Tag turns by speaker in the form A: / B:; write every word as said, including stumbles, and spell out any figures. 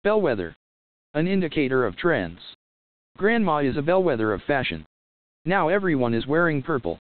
A: Bellwether. An indicator of trends. Grandma is a bellwether of fashion. Now everyone is wearing purple.